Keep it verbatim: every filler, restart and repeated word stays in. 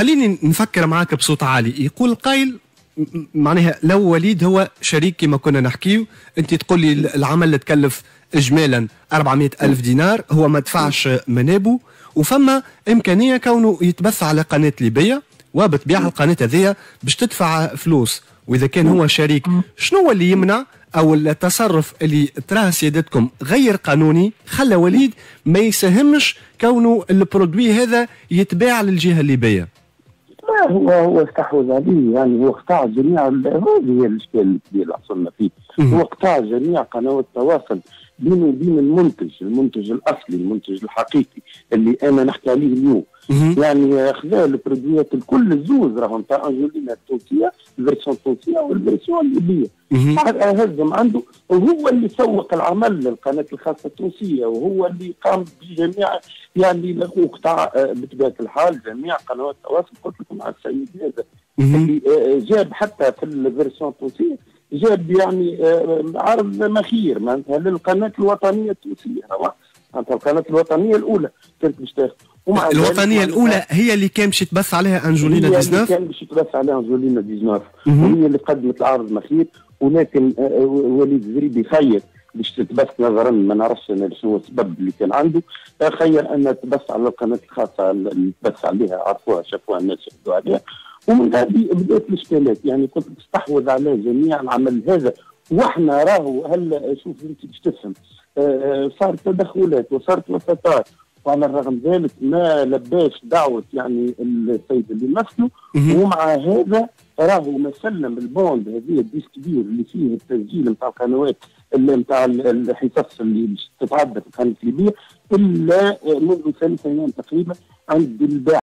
خليني نفكر معاك بصوت عالي. يقول القائل معناها لو وليد هو شريك كما كنا نحكيو، انت تقول لي العمل اللي تكلف اجمالا أربعمائة ألف دينار، هو ما دفعش منابه، وفما امكانيه كونه يتبث على قناه ليبيه وبطبيعه القناه هذيا باش تدفع فلوس، واذا كان هو شريك شنو اللي يمنع او التصرف اللي تراه سيادتكم غير قانوني خلى وليد ما يساهمش كونه البرودوي هذا يتباع للجهه الليبيه؟ لا، هو هو استحوذ عليه، يعني هو قطع جميع، هذه هي الاشكال الكبير اللي حصلنا فيه. هو قطع جميع قنوات التواصل بينه وبين المنتج، المنتج الاصلي، المنتج الحقيقي اللي انا نحكي عليه اليوم. يعني خذا البرودويات الكل الزوز راهم تاع انجولينا التونسيه، الفيرسيون التونسيه والفيرسيون الليبيه، هزم عنده، وهو اللي سوق العمل للقناه الخاصه التونسيه، وهو اللي قام بجميع يعني وقطع بطبيعه الحال جميع قنوات التواصل. قلت لكم مع السيد هذا اللي جاب حتى في الفيرسيون التونسيه جاب يعني عرض مخير معناتها للقناه الوطنيه التونسيه، معناتها القناه الوطنيه الاولى كانت باش تاخذ. الوطنيه الاولى هي اللي كان باش تبث عليها انجولينا تسعة عشر، هي اللي كان باش تبث عليها انجولينا تسعة عشر، وهي اللي قدمت العرض مخير، ولكن وليد الزريبي خير باش تتبث نظرا ما نعرفش انا شنو السبب اللي كان عنده، خير ان تبث على القناه الخاصه اللي تبث عليها، عرفوها شافوها الناس شهدوا عليها، ومن هذه بدات الاشكالات. يعني كنت تستحوذ على جميع العمل هذا، واحنا راهو هلا شوف انت باش تفهم صارت تدخلات وصارت وساطات، وعلى الرغم ذلك ما لباش دعوه يعني السيد اللي مثله، ومع هذا راهو ما سلم البوند هذه الديس كبير اللي فيه التسجيل نتاع القنوات اللي نتاع الحصص اللي تتعدى في القناه الليبيه الا منذ ثلاث ايام تقريبا عند الباحث.